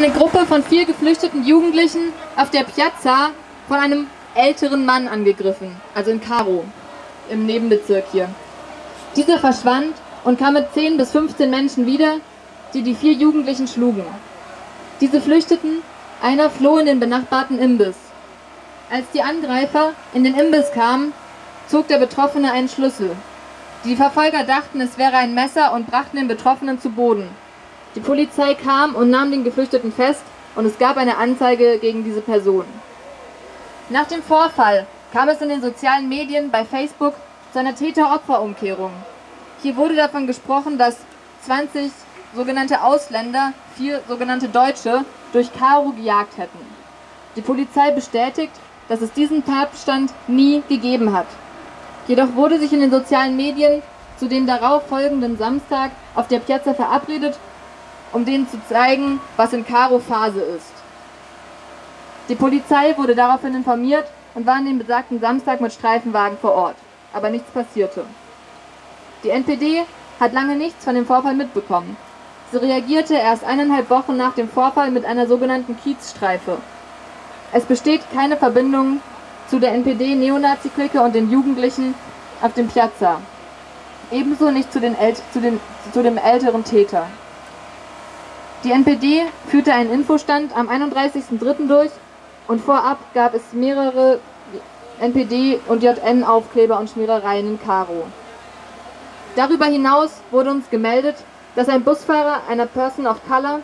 Eine Gruppe von 4 geflüchteten Jugendlichen auf der Piazza von einem älteren Mann angegriffen, also in Karo, im Nebenbezirk hier. Dieser verschwand und kam mit 10 bis 15 Menschen wieder, die die 4 Jugendlichen schlugen. Diese flüchteten, einer floh in den benachbarten Imbiss. Als die Angreifer in den Imbiss kamen, zog der Betroffene einen Schlüssel. Die Verfolger dachten, es wäre ein Messer und brachten den Betroffenen zu Boden. Die Polizei kam und nahm den Geflüchteten fest und es gab eine Anzeige gegen diese Person. Nach dem Vorfall kam es in den sozialen Medien bei Facebook zu einer Täter-Opfer-Umkehrung. Hier wurde davon gesprochen, dass 20 sogenannte Ausländer 4 sogenannte Deutsche durch Karo gejagt hätten. Die Polizei bestätigt, dass es diesen Tatbestand nie gegeben hat. Jedoch wurde sich in den sozialen Medien zu dem darauf folgenden Samstag auf der Piazza verabredet, um denen zu zeigen, was in Karo Phase ist. Die Polizei wurde daraufhin informiert und war an dem besagten Samstag mit Streifenwagen vor Ort, aber nichts passierte. Die NPD hat lange nichts von dem Vorfall mitbekommen. Sie reagierte erst 1,5 Wochen nach dem Vorfall mit einer sogenannten Kiezstreife. Es besteht keine Verbindung zu der NPD-Neonazi-Clique und den Jugendlichen auf dem Piazza. Ebenso nicht zu dem älteren Täter. Die NPD führte einen Infostand am 31.03. durch und vorab gab es mehrere NPD- und JN-Aufkleber und Schmierereien in Karo. Darüber hinaus wurde uns gemeldet, dass ein Busfahrer einer Person of Color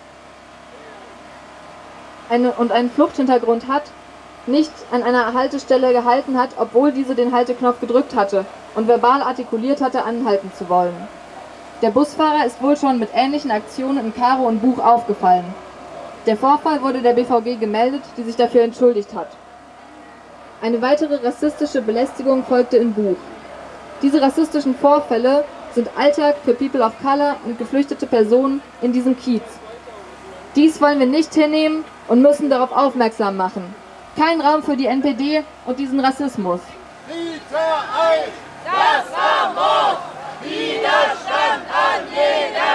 und einen Fluchthintergrund hat, nicht an einer Haltestelle gehalten hat, obwohl diese den Halteknopf gedrückt hatte und verbal artikuliert hatte, anhalten zu wollen. Der Busfahrer ist wohl schon mit ähnlichen Aktionen in Karo und Buch aufgefallen. Der Vorfall wurde der BVG gemeldet, die sich dafür entschuldigt hat. Eine weitere rassistische Belästigung folgte in Buch. Diese rassistischen Vorfälle sind Alltag für People of Color und geflüchtete Personen in diesem Kiez. Dies wollen wir nicht hinnehmen und müssen darauf aufmerksam machen. Kein Raum für die NPD und diesen Rassismus. Das war Mord! Widerstand an jeder